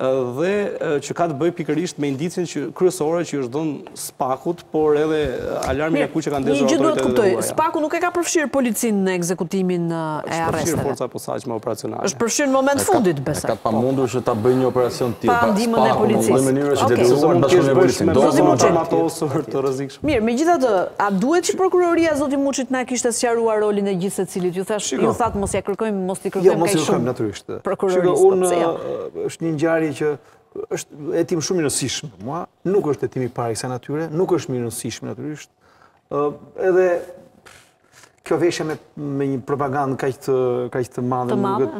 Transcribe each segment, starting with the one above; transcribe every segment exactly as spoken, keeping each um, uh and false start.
dhe që ka të bëjë pikërisht me indicin që kryesore që është dhënë Spakut, por edhe alarmin e ku që kanë ndezur autoritetet e huaja. Spaku nuk e ka përfshirë policinë në ekzekutimin e arresteve. Është përfshirë forca posaçme operacionale. Është përfshirë në moment fundit, besoj. Ka pamundur që ta bëjë një operacion tillë. Pa ndihmën e policisë. Në mënyrë që të detyruar bashkëpunën e policisë. Do të mos armatosur të rrezikshëm. Mirë, megjithatë, a duhet që prokuroria zoti Muçit na kishte sqaruar rolin e gjithë secilit? Ju thash, ju thatë mos ja kërkojmë, mos t'i kërkojmë kaq shumë. Jo, mos i kërkojmë natyrisht. Prokurorisë. Unë është një ngjarje që është hetim shumë i rëndësishëm për mua, nuk është hetimi i parë i kësaj natyre, nuk është mirë rëndësishëm natyrisht. Edhe kjo veshje me me një propagandë kaq të kaq të madhe,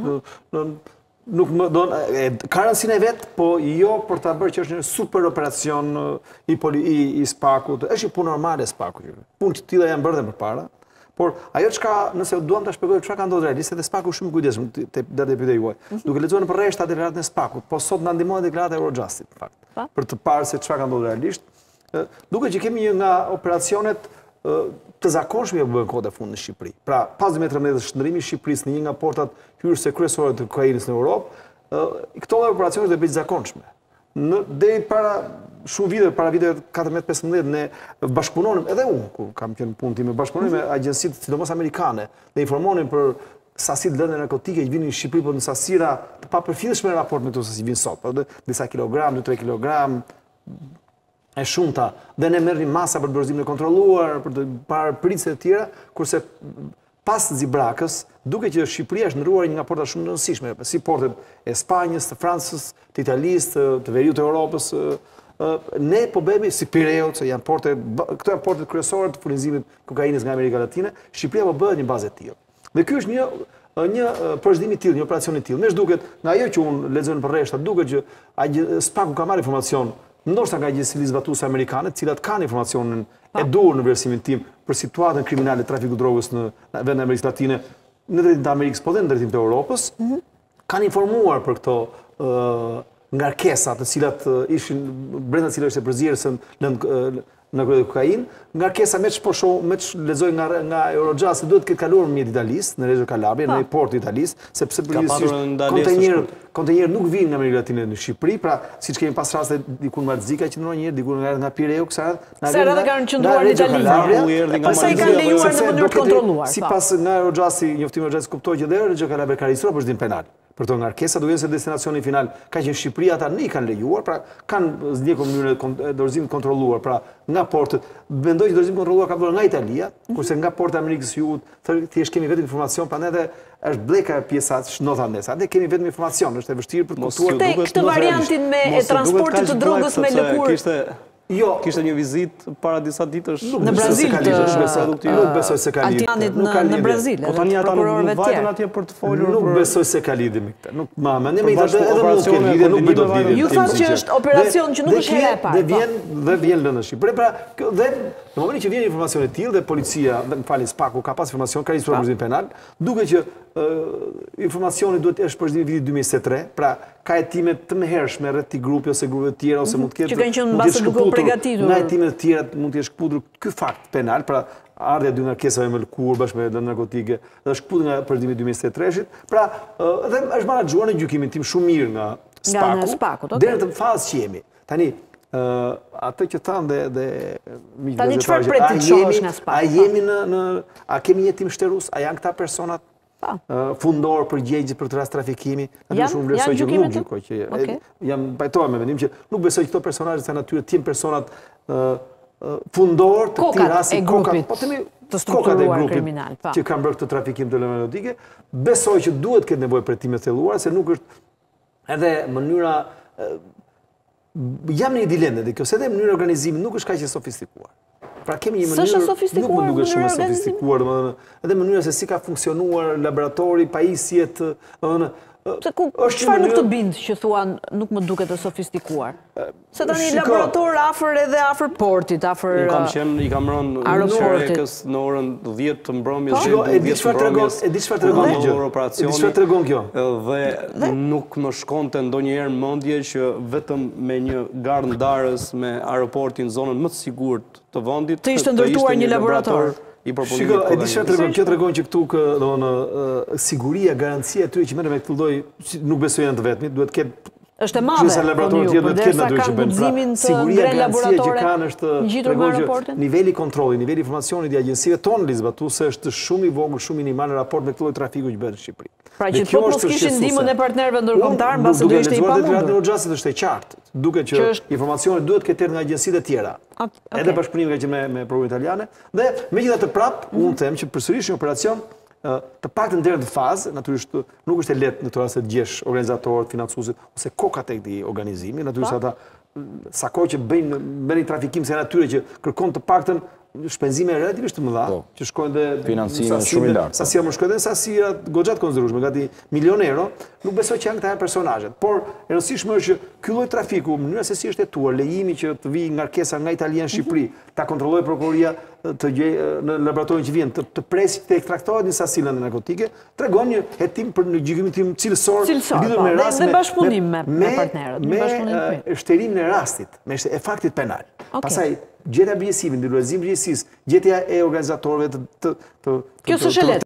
nuk më don ka rëndësinë e vet, po jo për ta bërë që është një super operacion i i, i Spakut. Është një punë normale e Spakut. Punë të tilla janë bërë dhe përpara. Por ajo çka, nëse duam ta shpjegoj çfarë ka ndodhur realisht, dhe Spaku shumë kujdesshëm te datë pyetja juaj. Duke lexuar nëpër rreshta deklaratën e Spakut, po sot na ndihmon deklarata e Eurojustit në fakt. Për të parë se çfarë ka ndodhur realisht. Duket që kemi një nga operacionet të zakonshme që bëhen kohët e fundit në Shqipëri. Pra, pas dy metra mbrapa shndrimi i Shqipërisë në një nga portat hyrëse kryesore të kokainës në Europë, këto operacione do të bëjnë zakonshme. Në deri para shumë vite, para viteve katërmbëdhjetë pesëmbëdhjetë, ne bashkëpunonim, edhe unë, ku kam qenë punë time, bashkëpunonim me agjencitë, sidomos amerikane, dhe informonim për sasitë lëndë narkotike që vinin në Shqipëri, por në sasira të papërfillshme në raport me këto sasi vinë sot, por disa kilogram, dy tre kilogram, e shumta, dhe ne merrim masa për dorëzimin e kontrolluar, për të parë pritse të tjera, kurse pas Zibrakës, duke që Shqipëria është ndryruar një nga porta shumë të rëndësishme, si portet e Spanjës, të Francës, të Italisë, të Veriut të Europës, ne po bëhemi si Pireu, se janë porte, këto janë portet kryesore të furnizimit kokainës nga Amerika Latine, Shqipëria po bëhet një bazë e tillë. Dhe ky është një një përshëndim i tillë, një operacion i tillë. Më duket, nga ajo që unë lexoj në rreshta, duket që Spaku ka marrë informacion, ndoshta nga agjencitë zbatuese amerikane, të cilat kanë informacionin e dur në vlerësimin tim për situatën kriminale të trafikut drogës në vendin e Amerikës Latine, në drejtim të Amerikës, po dhe në drejtim të Europës, kanë informuar për këto ngarkesa të cilat ishin brenda të cilave ishte përzierëse në krye kokainë, ngarkesa me ç'po shoh, me ç'lexoj nga nga Eurojust, duhet të ketë kaluar në mjet Italisë, në Reggio Calabria, në port të Italisë, sepse përgjithsisht kontenjerët kontenjerët nuk vinë nga Amerika Latine në Shqipëri, pra siç kemi pas raste diku në Marzika që ndonjë herë, diku nga nga Pireu, kësa na vjen nga kanë qendruar në Itali. Pastaj kanë lejuar në mënyrë të kontrolluar. Sipas nga Eurojusti, njoftimi i Eurojustit kuptoi që dhe Reggio Calabria ka regjistruar përshëndim penal. Për të ngarkesa, duke qenë se destinacioni final ka qenë Shqipëria, ata ne i kanë lejuar, pra kanë ndjekur mënyrën e dorëzimit kontrolluar, pra nga portet. Mendoj që dorëzimi kontrolluar ka vënë nga Italia, kurse nga porti i Amerikës së Jugut, thjesht kemi vetëm informacion, prandaj edhe është bleka e pjesa shnota ndes. Atë kemi vetëm informacion, është e vështirë për të kuptuar. Këtë variantin me transportit të drogës me lëkurë. Jo, kishte një vizitë para disa ditësh në Brazil të nuk besoj se ka lidhje. Altinanit në Brazil. Po tani ata nuk vajten atje për të folur. Nuk besoj se ka lidhje me këtë. Nuk ma, ne me edhe mund të lidhje, nuk bëj dot lidhje. Ju thotë që është operacion që nuk është hera e parë. Dhe vjen dhe vjen lëndë Shqipëri. Pra, dhe në momentin që vjen informacioni i tillë dhe policia, më falni, Spaku ka pas informacion, ka regjistruar përshëndim penal, duke që informacioni duhet të është përshëndimi vitit dy mijë e njëzet e tre, pra ka hetime të mëhershme rreth këtij grupi ose grupeve të tjera ose mund të ketë që kanë qenë mbase duke u përgatitur. Nga hetimet të tjera mund të jetë shkputur ky fakt penal, pra ardha e dy ngarkesave me lëkurë bashkë me lëndë narkotike, dhe është shkputur nga përshëndimi dy mijë e njëzet e tre-shit. Pra, dhe është menaxhuar në gjykimin tim shumë mirë nga Spaku, deri në fazë që jemi. Tani, atë që thanë dhe miqtë Tani çfarë pret të shohësh nga Spaku? A jemi në a kemi një tim shtërus? A janë këta personat fundor për gjegje për të rast trafikimi? Janë gjykimet të? Jam pajtohem me mendim që nuk besoj që këto personazhe të natyre të jenë personat fundor të këtij rasti, kokat të strukturuar kriminal, që kanë bërë këtë trafikim të lëndë narkotike. Besoj që duhet këtë nevojë për time të thelluara, se nuk është edhe mënyra. Jam në një dilemë dhe kjo, se edhe mënyra organizimi nuk është kaq e sofistikuar. Pra kemi një mënyrë nuk më duket shumë e sofistikuar, edhe mënyra se si ka funksionuar laboratori, pajisjet, domethënë çfarë nuk të bind që thuan nuk më duket e sofistikuar? Se tani laborator afër edhe afër portit, afër Unë kam qenë, i kam rënë Shërekës në orën dhjetë të mbrëmjes, e di çfarë tregon, e di çfarë tregon kjo. E di çfarë tregon kjo. Dhe nuk më shkonte ndonjëherë mendje që vetëm me një garë ndarës me aeroportin në zonën më të sigurt të vendit të ishte ndërtuar një laborator. Shiko, e di çfarë tregon, kjo tregon që këtu domethënë siguria, garancia e tyre që merren me këtë lloj, nuk besoj janë të vetmit, duhet të ketë është e madhe, Gjithse laboratorët tjetër të ketë natyrë që bëjnë. guximin të Siguria, ngre garancia që laboratore kanë është ngjitur me tregon që raportin? niveli kontrolli, niveli informacionit i agjensive tonë Lizbatu se është shumë i vogël, shumë minimal në raport me këtë lloj trafiku që bëhet në Shqipëri. Pra që po mos kishin ndihmën e partnerëve ndërkombëtar, Unë, mbase do duke ishte i lexuar deklaratë pamundur. në Xhasit është e qartë. Duke që informacioni duhet këtë nga agjencitë e tjera. Edhe bashkëpunimi ka që me me provën italiane dhe megjithatë prap unë them që përsërish një operacion të paktën deri në fazë, natyrisht nuk është e lehtë në këtë rast të gjesh organizatorët, financuesit ose kokat e këtij organizimi, natyrisht ata sa kohë që bëjnë merrin trafikim se natyre që kërkon të paktën shpenzime relativisht të mëdha, që shkojnë dhe financime shumë i lartë. Sasia më shkojnë dhe sasia goxhat konsiderueshme, gati milion euro, nuk besoj që janë këta personazhet. Por e rëndësishme është që ky lloj trafiku, në mënyrë se si është hetuar, lejimi që të vijë ngarkesa nga Italia në Shqipëri, ta kontrollojë prokuroria të gjej në laboratorin që vjen, të, të presi të ekstraktohet një sasi lëndë narkotike, tregon një hetim për në gjykimin tim cilësor lidhur me rast me bashkëpunim me partnerët, me shterimin e rastit, me e faktit penal. Pastaj gjetja e përgjegjësimit, ndërlozimi i përgjegjësisë, gjetja e organizatorëve të të Kjo s'është e lehtë.